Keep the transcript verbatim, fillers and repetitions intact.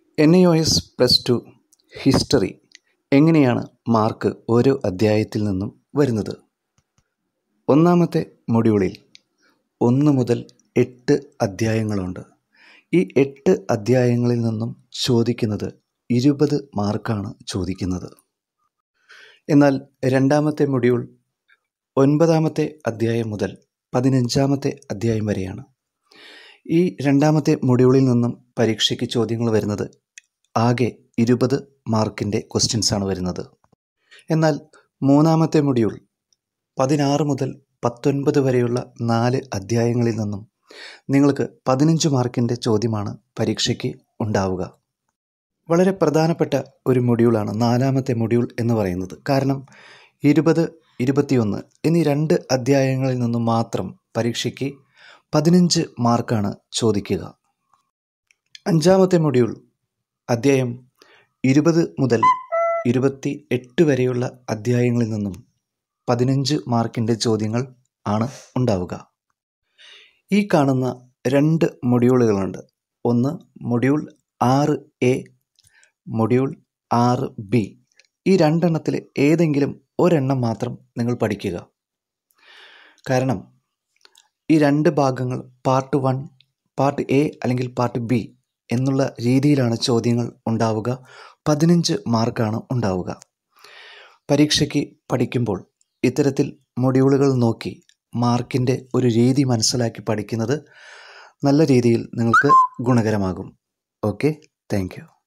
Nios plus two history എങ്ങനെയാണ് mark ഓരോ അധ്യായത്തിൽ നിന്നും വരുന്നത്? ഒന്നാമത്തെ മൊഡ്യൂളിൽ ഒന്ന് മുതൽ എട്ട് അധ്യായങ്ങളുണ്ട്. ഈ എട്ട് അധ്യായങ്ങളിൽ നിന്നും ചോദിക്കുന്നത് ഇരുപത് മാർക്കാണ് ചോദിക്കുന്നത്. എന്നാൽ രണ്ടാമത്തെ മൊഡ്യൂൾ ഒൻപതാമത്തെ അധ്യായം മുതൽ പതിനഞ്ചാമത്തെ അധ്യായം വരെയാണ്. ഈ രണ്ടാമത്തെ മൊഡ്യൂളിൽ നിന്നും പരീക്ഷയ്ക്ക് ചോദ്യങ്ങൾ വരുന്നത് ആകെ ഇരുപത് മാർക്കിൻ്റെ ക്വസ്റ്റ്യൻസാണ് വരുന്നത്. എന്നാൽ മൂന്നാമത്തെ മൊഡ്യൂൾ പതിനാറ് മുതൽ പത്തൊൻപത് വരെയുള്ള നാല് അധ്യായങ്ങളിൽ നിന്നും നിങ്ങൾക്ക് പതിനഞ്ച് മാർക്കിൻ്റെ ചോദ്യമാണ് പരീക്ഷയ്ക്ക് ഉണ്ടാവുക. വളരെ പ്രധാനപ്പെട്ട ഒരു മൊഡ്യൂളാണ് നാലാമത്തെ മൊഡ്യൂൾ എന്ന് പറയുന്നത്. കാരണം ഇരുപത് ഇരുപത്തിയൊന്ന് എന്നീ രണ്ട് അധ്യായങ്ങളിൽ നിന്നും മാത്രം പരീക്ഷയ്ക്ക് പതിനഞ്ച് മാർക്കാണ് ചോദിക്കുക. അഞ്ചാമത്തെ മൊഡ്യൂൾ അധ്യായം ഇരുപത് മുതൽ ഇരുപത്തി എട്ട് വരെയുള്ള അധ്യായങ്ങളിൽ നിന്നും പതിനഞ്ച് മാർക്കിൻ്റെ ചോദ്യങ്ങൾ ആണ് ഉണ്ടാവുക. ഈ കാണുന്ന രണ്ട് മൊഡ്യൂളുകളുണ്ട്. ഒന്ന് മൊഡ്യൂൾ ആറ് എ, മൊഡ്യൂൾ ആറ് ബി. ഈ രണ്ടെണ്ണത്തിൽ ഏതെങ്കിലും ഒരെണ്ണം മാത്രം നിങ്ങൾ പഠിക്കുക. കാരണം ഈ രണ്ട് ഭാഗങ്ങൾ പാർട്ട് വൺ, പാർട്ട് എ അല്ലെങ്കിൽ പാർട്ട് ബി എന്നുള്ള രീതിയിലാണ് ചോദ്യങ്ങൾ ഉണ്ടാവുക. പതിനഞ്ച് മാർക്കാണ് ഉണ്ടാവുക. പരീക്ഷയ്ക്ക് പഠിക്കുമ്പോൾ ഇത്തരത്തിൽ മൊഡ്യൂളുകൾ നോക്കി മാർക്കിൻ്റെ ഒരു രീതി മനസ്സിലാക്കി പഠിക്കുന്നത് നല്ല രീതിയിൽ നിങ്ങൾക്ക് ഗുണകരമാകും. Okay, thank you.